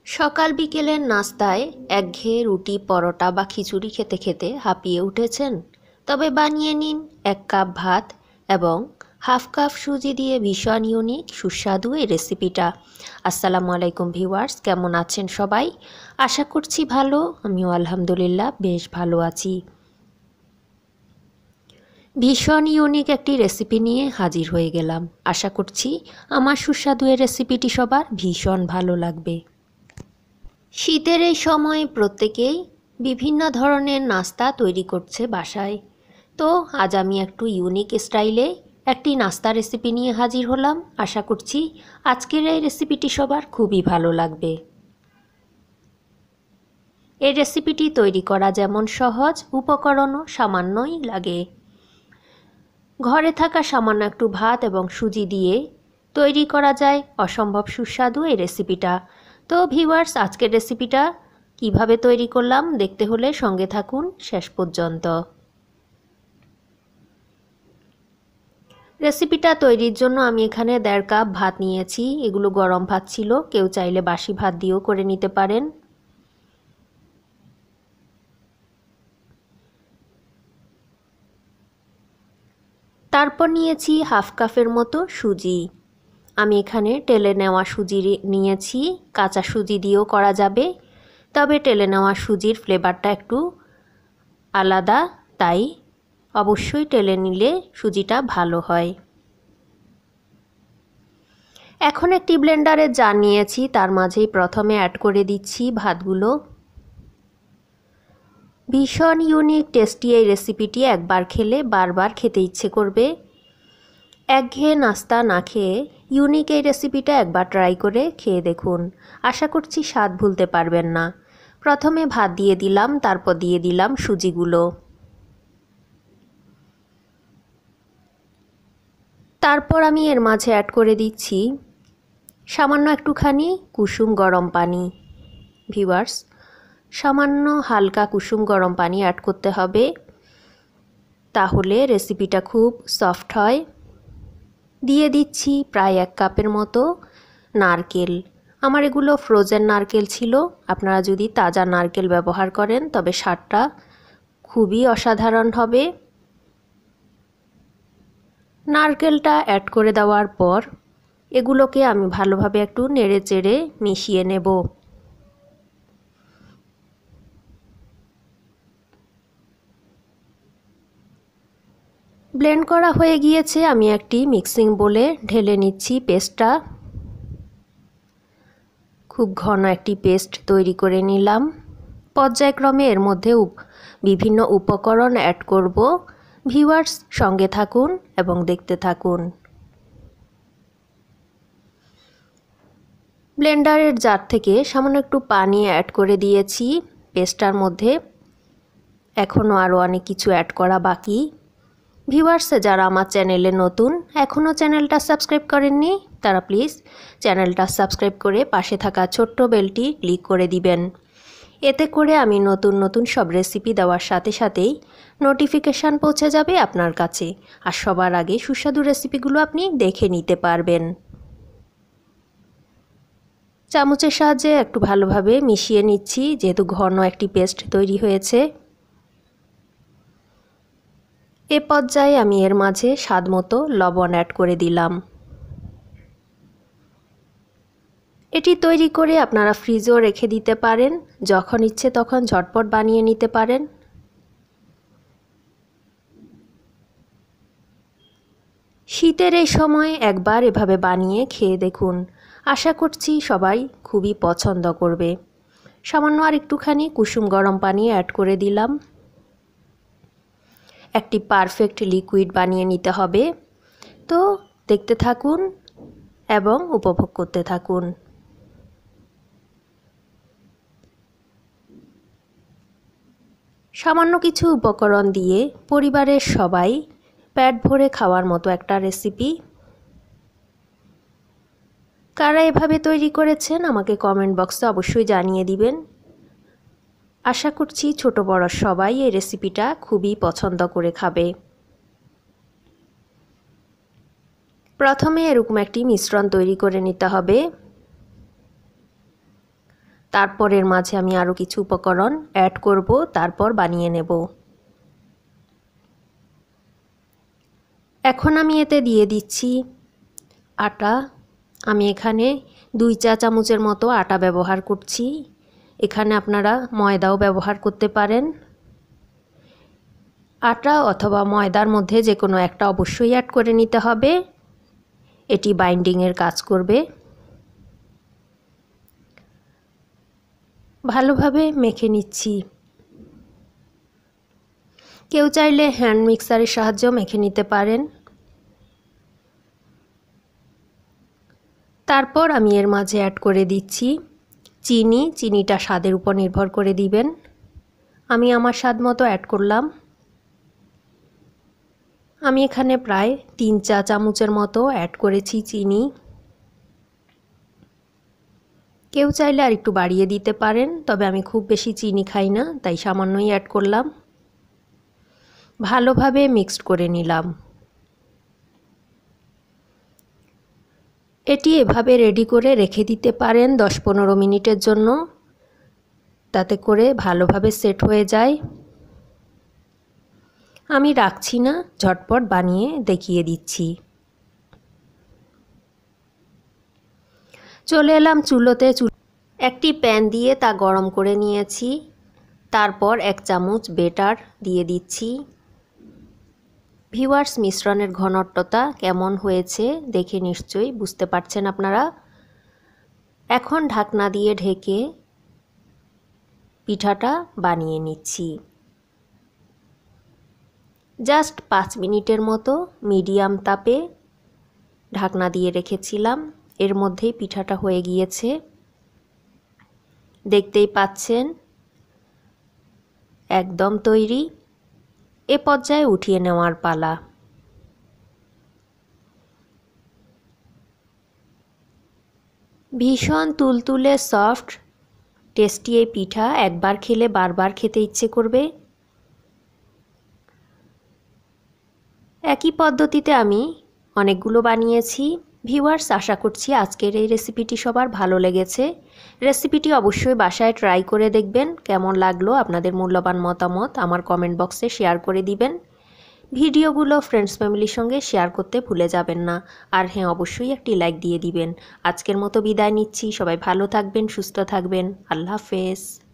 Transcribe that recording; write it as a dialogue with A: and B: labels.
A: সকাল বিকেলের নাস্তায় একঘেয়ে রুটি পরোটা বা খিচুড়ি খেতে খেতে হাঁপিয়ে উঠেছেন? তবে বানিয়ে নিন 1 কাপ ভাত এবং হাফ কাপ সুজি দিয়ে ভীষণ ইউনিক সুস্বাদু এই রেসিপিটা। আসসালামু আলাইকুম ভিউয়ার্স, কেমন আছেন সবাই? আশা করছি ভালো। আমিও আলহামদুলিল্লাহ বেশ ভালো আছি। ভীষণ ইউনিক একটি রেসিপি নিয়ে হাজির হয়ে গেলাম। আশা করছি আমার সুস্বাদু এই রেসিপিটি সবার ভীষণ ভালো লাগবে। শীতের এই সময় প্রত্যেকেই বিভিন্ন ধরনের নাস্তা তৈরি করছে বাসায়। তো আজ আমি একটু ইউনিক স্টাইলে একটি নাস্তা রেসিপি নিয়ে হাজির হলাম। আশা করছি আজকের এই রেসিপিটি সবার খুবই ভালো লাগবে। এই রেসিপিটি তৈরি করা যেমন সহজ, উপকরণও সামান্যই লাগে। ঘরে থাকা সামান্য একটু ভাত এবং সুজি দিয়ে তৈরি করা যায় অসম্ভব সুস্বাদু এই রেসিপিটা। তো ভিউয়ার্স, আজকের রেসিপিটা কিভাবে তৈরি করলাম দেখতে হলে সঙ্গে থাকুন শেষ পর্যন্ত। রেসিপিটা তৈরির জন্য আমি এখানে 1.5 কাপ ভাত নিয়েছি। এগুলো গরম ভাত ছিল, কেউ চাইলে বাসি ভাত দিয়েও করে নিতে পারেন। তারপর নিয়েছি হাফ কাপের মতো সুজি। আমি এখানে টেলে নেওয়া সুজি নিয়েছি। কাঁচা সুজি দিয়েও করা যাবে, তবে টেলে নেওয়া সুজির ফ্লেভারটা একটু আলাদা, তাই অবশ্যই টেলে নিলে সুজিটা ভালো হয়। এখন একটি ব্লেন্ডারের জার নিয়েছি, তার মাঝেই প্রথমে অ্যাড করে দিচ্ছি ভাতগুলো। ভীষণ ইউনিক টেস্টি এই রেসিপিটি একবার খেলে বারবার খেতে ইচ্ছে করবে। একঘেয়ে নাস্তা না খেয়ে ইউনিক এই রেসিপিটা একবার ট্রাই করে খেয়ে দেখুন। আশা করছি স্বাদ ভুলতে পারবেন না। প্রথমে ভাত দিয়ে দিলাম, তারপর দিয়ে দিলাম সুজিগুলো। তারপর আমি এর মাঝে অ্যাড করে দিচ্ছি সামান্য একটুখানি কুসুম গরম পানি। ভিউয়ার্স, সামান্য হালকা কুসুম গরম পানি অ্যাড করতে হবে, তাহলে রেসিপিটা খুব সফট হয়। দিয়ে দিচ্ছি প্রায় 1 কাপের মতো নারকেল। আমার এগুলো ফ্রোজেন নারকেল ছিল। আপনারা যদি তাজা নারকেল ব্যবহার করেন তবে স্বাদটা খুবই অসাধারণ হবে। নারকেলটা অ্যাড করে দেওয়ার পর এগুলোকে আমি ভালোভাবে একটু নেড়ে চেড়ে মিশিয়ে নেব। ব্লেন্ড করা হয়ে গিয়েছে। আমি একটি মিক্সিং বোলে ঢেলে নিচ্ছি পেস্টটা। খুব ঘন একটি পেস্ট তৈরি করে নিলাম। পর্যায়ক্রমে এর মধ্যে বিভিন্ন উপকরণ অ্যাড করব। ভিউয়ার্স, সঙ্গে থাকুন এবং দেখতে থাকুন। ব্লেন্ডারের জার থেকে সামান্য একটু পানি অ্যাড করে দিয়েছি পেস্টটার মধ্যে। এখনও আরও অনেক কিছু অ্যাড করা বাকি। ভিউয়ার্স, যারা আমার চ্যানেলে নতুন, এখনও চ্যানেলটা সাবস্ক্রাইব করেননি, তারা প্লিজ চ্যানেলটা সাবস্ক্রাইব করে পাশে থাকা ছোট্ট বেলটি ক্লিক করে দিবেন। এতে করে আমি নতুন নতুন সব রেসিপি দেওয়ার সাথে সাথেই নোটিফিকেশান পৌঁছে যাবে আপনার কাছে, আর সবার আগে সুস্বাদু রেসিপিগুলো আপনি দেখে নিতে পারবেন। চামচের সাহায্যে একটু ভালোভাবে মিশিয়ে নিচ্ছি, যেহেতু ঘন একটি পেস্ট তৈরি হয়েছে। এ পর্যায়ে আমি এর মাঝে স্বাদমতো লবণ অ্যাড করে দিলাম। এটি তৈরি করে আপনারা ফ্রিজেও রেখে দিতে পারেন, যখন ইচ্ছে তখন ঝটপট বানিয়ে নিতে পারেন। শীতের এই সময় একবার এভাবে বানিয়ে খেয়ে দেখুন। আশা করছি সবাই খুবই পছন্দ করবে। সামান্য আর একটুখানি কুসুম গরম পানি অ্যাড করে দিলাম। একটি পারফেক্ট লিকুইড বানিয়ে নিতে হবে। তো দেখতে থাকুন এবং উপভোগ করতে থাকুন। সামান্য কিছু উপকরণ দিয়ে পরিবারের সবাই পেট ভরে খাওয়ার মতো একটা রেসিপি। কারা এভাবে তৈরি করেছেন আমাকে কমেন্ট বক্সে অবশ্যই জানিয়ে দিবেন। আশা করছি ছোট বড় সবাই এই রেসিপিটা খুবই পছন্দ করে খাবে। প্রথমে এরকম একটি মিশ্রণ তৈরি করে নিতে হবে। তারপর এর মাঝে আমি আরও কিছু উপকরণ অ্যাড করব, তারপর বানিয়ে নেব। এখন আমি এতে দিয়ে দিচ্ছি আটা। আমি এখানে 2 চা চামচের মতো আটা ব্যবহার করছি। এখানে আপনারা ময়দাও ব্যবহার করতে পারেন। আটা অথবা ময়দার মধ্যে যে কোনো একটা অবশ্যই অ্যাড করে নিতে হবে, এটি বাইন্ডিংয়ের কাজ করবে। ভালোভাবে মেখে নিচ্ছি। কেউ চাইলে হ্যান্ড মিক্সারের সাহায্যেও মেখে নিতে পারেন। তারপর আমি এর মাঝে অ্যাড করে দিচ্ছি চিনি। চিনিটা স্বাদের উপর নির্ভর করে দিবেন। আমি আমার স্বাদ মতো অ্যাড করলাম। আমি এখানে প্রায় 3 চা চামচের মতো অ্যাড করেছি চিনি। কেউ চাইলে আর একটু বাড়িয়ে দিতে পারেন, তবে আমি খুব বেশি চিনি খাই না, তাই সামান্যই অ্যাড করলাম। ভালোভাবে মিক্সড করে নিলাম। এটি এভাবে রেডি করে রেখে দিতে পারেন 10-15 মিনিটের জন্য, তাতে করে ভালোভাবে সেট হয়ে যায়। আমি রাখছি না, ঝটপট বানিয়ে দেখিয়ে দিচ্ছি। চলে এলাম চুলোতে। একটি প্যান দিয়ে তা গরম করে নিয়েছি। তারপর 1 চামচ বেটার দিয়ে দিচ্ছি। ভিউয়ার্স, মিশ্রণের ঘনত্বটা কেমন হয়েছে দেখে নিশ্চয়ই বুঝতে পারছেন আপনারা। এখন ঢাকনা দিয়ে ঢেকে পিঠাটা বানিয়ে নিচ্ছি। জাস্ট 5 মিনিটের মতো মিডিয়াম তাপে ঢাকনা দিয়ে রেখেছিলাম। এর মধ্যেই পিঠাটা হয়ে গিয়েছে, দেখতেই পাচ্ছেন একদম তৈরি। এ পর্যায়ে উঠিয়ে নেওয়ার পালা। ভীষণ তুলতুলে সফট টেস্টি এই পিঠা, একবার খেলে বারবার খেতে ইচ্ছে করবে। একই পদ্ধতিতে আমি অনেকগুলো বানিয়েছি। ভিউয়ার্স, আশা করছি আজকের এই রেসিপিটি সবার ভালো লেগেছে। রেসিপিটি অবশ্যই বাসায় ট্রাই করে দেখবেন। কেমন লাগলো আপনাদের মূল্যবান মতামত আমার কমেন্ট বক্সে শেয়ার করে দিবেন। ভিডিওগুলো ফ্রেন্ডস ফ্যামিলির সঙ্গে শেয়ার করতে ভুলে যাবেন না। আর হ্যাঁ, অবশ্যই একটি লাইক দিয়ে দিবেন। আজকের মতো বিদায় নিচ্ছি। সবাই ভালো থাকবেন, সুস্থ থাকবেন। আল্লাহ হাফেজ।